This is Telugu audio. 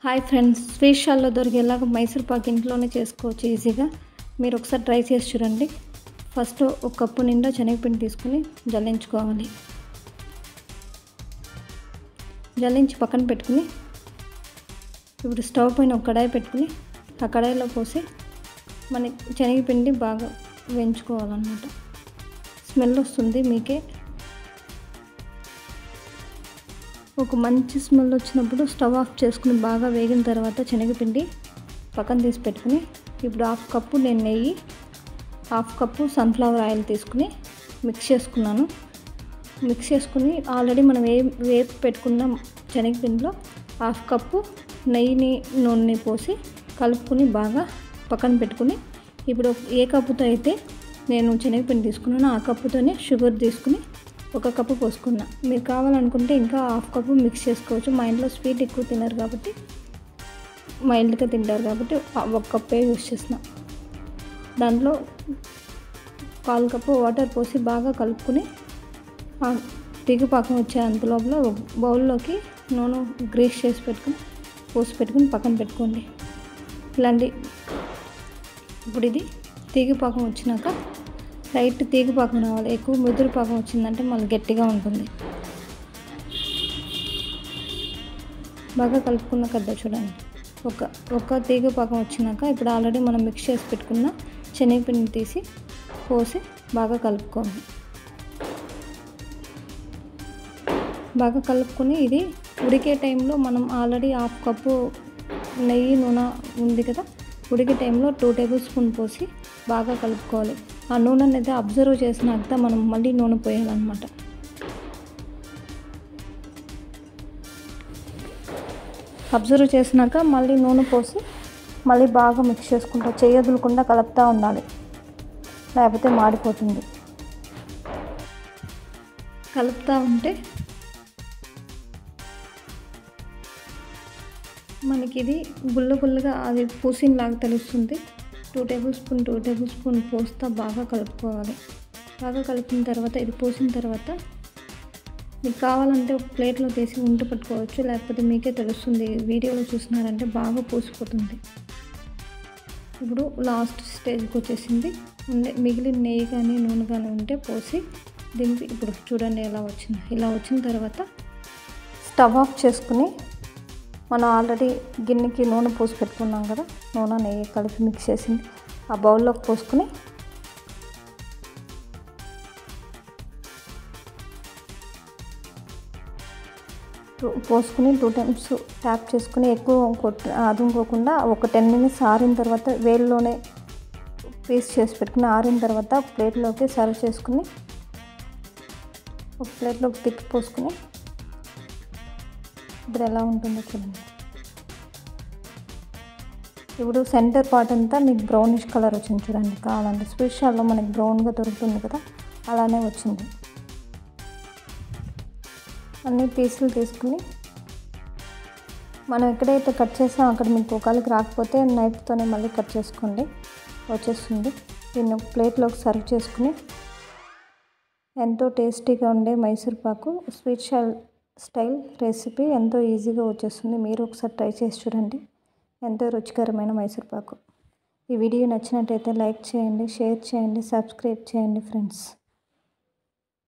హాయ్ ఫ్రెండ్స్, స్వీట్ షాల్లో దొరికేలాగా మైసూర్ పాక్ ఇంట్లోనే చేసుకోవచ్చు ఈజీగా. మీరు ఒకసారి ట్రై చేసి చూడండి. ఫస్ట్ ఒక కప్పు నిండా శనగపిండి తీసుకుని జల్లించుకోవాలి. జల్లించి పక్కన పెట్టుకుని ఇప్పుడు స్టవ్ పైన ఒక కడాయి పెట్టుకుని ఆ కడాయిలో పోసి మన శనగపిండి బాగా వేయించుకోవాలన్నమాట. స్మెల్ వస్తుంది మీకే. ఒక మంచి స్మెల్ వచ్చినప్పుడు స్టవ్ ఆఫ్ చేసుకుని బాగా వేగిన తర్వాత శనగపిండి పక్కన తీసి పెట్టుకుని ఇప్పుడు హాఫ్ కప్పు నేను నెయ్యి, హాఫ్ కప్పు సన్ఫ్లవర్ ఆయిల్ తీసుకుని మిక్స్ చేసుకున్నాను. మిక్స్ చేసుకుని ఆల్రెడీ మనం వేపు పెట్టుకున్న శనగపిండిలో హాఫ్ కప్పు నెయ్యిని నూనెని పోసి కలుపుకొని బాగా పక్కన పెట్టుకుని ఇప్పుడు ఏ కప్పుతో అయితే నేను శనగపిండి తీసుకున్నానో ఆ కప్పుతోనే షుగర్ తీసుకుని ఒక కప్పు పోసుకున్నా. మీరు కావాలనుకుంటే ఇంకా హాఫ్ కప్పు మిక్స్ చేసుకోవచ్చు. మా ఇంట్లో స్వీట్ ఎక్కువ తినరు కాబట్టి, మైల్డ్గా తింటారు కాబట్టి ఒక కప్పే యూస్ చేసిన. దాంట్లో 1/4 కప్పు వాటర్ పోసి బాగా కలుపుకొని తీగ పాకం వచ్చే అంత లోపల బౌల్లోకి నూనె గ్రీస్ చేసి పోసి పెట్టుకుని పక్కన పెట్టుకోండి. ఇలాంటి ఇప్పుడు ఇది తీగ పాకం వచ్చినాక లైట్ తీగ పాకం రావాలి. ఎక్కువ ముదురు పాకం వచ్చిందంటే మళ్ళీ గట్టిగా ఉంటుంది. బాగా కలుపుకున్న కదా చూడండి. ఒక తీగ పాకం వచ్చినాక ఇప్పుడు ఆల్రెడీ మనం మిక్స్ చేసి పెట్టుకున్న శనగపిండిని తీసి పోసి బాగా కలుపుకోండి. బాగా కలుపుకొని ఇది ఉడికే టైంలో మనం ఆల్రెడీ హాఫ్ కప్పు నెయ్యి నూనె ఉంది కదా, ఉడికే టైంలో 2 టేబుల్ స్పూన్ పోసి బాగా కలుపుకోవాలి. ఆ నూనె అనేది అబ్జర్వ్ చేసినాక మనం మళ్ళీ నూనె పోయాలన్నమాట. అబ్జర్వ్ చేసినాక మళ్ళీ నూనె పోసి మళ్ళీ బాగా మిక్స్ చేసుకుంటా, చేయదులకుండా కలుపుతూ ఉండాలి, లేకపోతే మాడిపోతుంది. కలుపుతూ ఉంటే మనకి ఇది గుల్లగా అది పూసినలాగా తెలుస్తుంది. 2 టేబుల్ స్పూన్ పోస్తా బాగా కలుపుకోవాలి. బాగా కలిపిన తర్వాత ఇది పోసిన తర్వాత మీకు కావాలంటే ఒక ప్లేట్లో తీసి ఉంట పట్టుకోవచ్చు, లేకపోతే మీకే తెలుస్తుంది. వీడియోలో చూసినారంటే బాగా పూసిపోతుంది. ఇప్పుడు లాస్ట్ స్టేజ్కి వచ్చేసింది. మిగిలిన నెయ్యి కానీ నూనె కానీ ఉంటే పోసి దింపి ఇప్పుడు చూడండి ఎలా వచ్చింది. ఇలా వచ్చిన తర్వాత స్టవ్ ఆఫ్ చేసుకుని మనం ఆల్రెడీ గిన్నెకి నూనె పోసి పెట్టుకున్నాం కదా, నూనె నెయ్యి కలిపి మిక్స్ చేసింది ఆ బౌల్లోకి పోసుకుని పోసుకుని 2 టైమ్స్ ట్యాప్ చేసుకుని ఎక్కువ అదుకోకుండా ఒక 10 మినిట్స్ ఆరిన తర్వాత వేడిలోనే పీస్ చేసి పెట్టుకుని ఆరిన తర్వాత ప్లేట్లోకి సర్వ్ చేసుకుని ఒక ప్లేట్లోకి తిప్పి పోసుకుని ఇప్పుడు ఎలా ఉంటుందో చూడండి. ఇప్పుడు సెంటర్ పార్ట్ అంతా మీకు బ్రౌనిష్ కలర్ వచ్చింది చూడండి. కావాలంటే స్వీట్ షాల్లో మనకి బ్రౌన్గా దొరుకుతుంది కదా, అలానే వచ్చింది. అన్ని పీసులు తీసుకుని మనం ఎక్కడైతే కట్ చేసామో అక్కడ మీకు ఒకళ్ళకి రాకపోతే నైఫ్తోనే మళ్ళీ కట్ చేసుకోండి, వచ్చేస్తుంది. దీన్ని ప్లేట్లోకి సర్వ్ చేసుకుని ఎంతో టేస్టీగా ఉండే Mysore pak sweet shop style recipe ఎంతో ఈజీగా వచ్చేస్తుంది. మీరు ఒకసారి ట్రై చేసి చూడండి. ఎంతో రుచికరమైన మైసూర్ పాకు. ఈ వీడియో నచ్చినట్టయితే లైక్ చేయండి, షేర్ చేయండి, సబ్స్క్రైబ్ చేయండి ఫ్రెండ్స్.